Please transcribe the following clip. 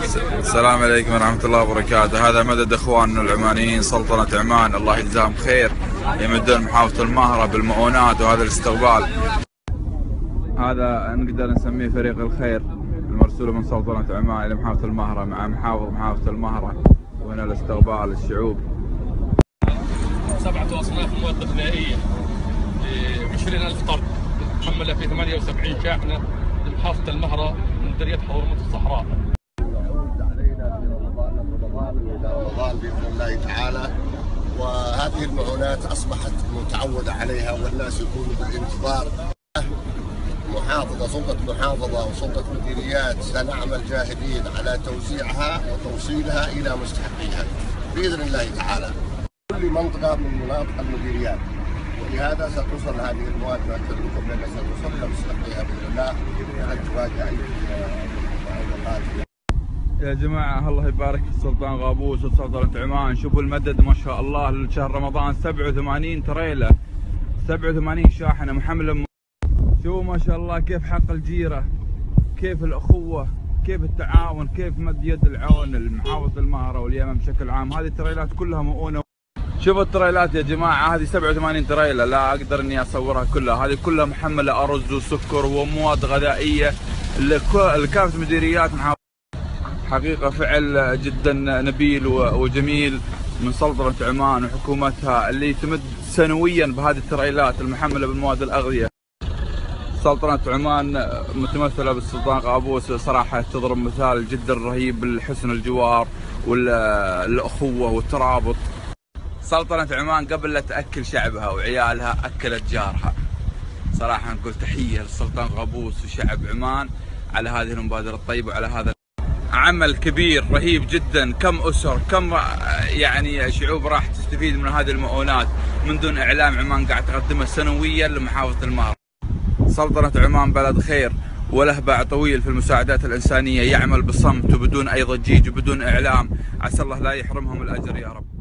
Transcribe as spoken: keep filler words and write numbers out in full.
السلام عليكم ورحمة الله وبركاته. هذا مدد اخواننا العمانيين سلطنة عمان، الله يجزاهم خير، يمدون محافظة المهرة بالمؤونات وهذا الاستقبال. هذا نقدر نسميه فريق الخير المرسول من سلطنة عمان إلى محافظة المهرة مع محافظ محافظة المهرة، وهنا الاستقبال الشعوب. سبعة أصناف مواد غذائية عشرين ألف طن محملة في ثمانية وسبعين شاحنة لمحافظة المهرة من مديرية حضرموت الصحراء. علينا في رمضان رمضان إلى رمضان بإذن الله تعالى، وهذه المعونات أصبحت متعودة عليها والناس يكونوا بالانتظار. محافظة سلطة محافظة وسلطة مديريات سنعمل جاهدين على توزيعها وتوصيلها إلى مستحقيها بإذن الله تعالى كل منطقة من مناطق المديريات، ولهذا ستصل هذه المواد نؤكد لكم بأنها ستصل إلى مستحقيها بإذن الله ولن تواجه أي معوقات. يا جماعة الله يبارك في السلطان غابوس وسلطنة عمان، شوفوا المدد ما شاء الله لشهر رمضان، سبعة وثمانين تريلة، سبعة وثمانين شاحنة محملة. شوفوا ما شاء الله كيف حق الجيرة، كيف الأخوة، كيف التعاون، كيف مد يد العون لمحافظة المهرة واليمن بشكل عام. هذه التريلات كلها مؤونة. شوفوا التريلات يا جماعة، هذه سبعة وثمانين تريلة، لا أقدر إني أصورها كلها، هذه كلها محملة أرز وسكر ومواد غذائية لكافة مديريات محافظة. حقيقة فعل جدا نبيل وجميل من سلطنة عمان وحكومتها اللي تمد سنويا بهذه التريلات المحملة بالمواد الأغذية. سلطنة عمان متمثلة بالسلطان غابوس، صراحة تضرب مثال جدا رهيب بالحسن الجوار والأخوة والترابط. سلطنة عمان قبل لا تأكل شعبها وعيالها أكلت جارها. صراحة نقول تحية للسلطان غابوس وشعب عمان على هذه المبادرة الطيبة وعلى هذا عمل كبير رهيب جدا. كم أسر، كم يعني شعوب راح تستفيد من هذه المؤونات من دون إعلام عمان قاعد تقدمها سنويا لمحافظة المهرة. سلطنة عمان بلد خير وله باع طويل في المساعدات الإنسانية، يعمل بصمت وبدون أي ضجيج وبدون إعلام، عسى الله لا يحرمهم الأجر يا رب.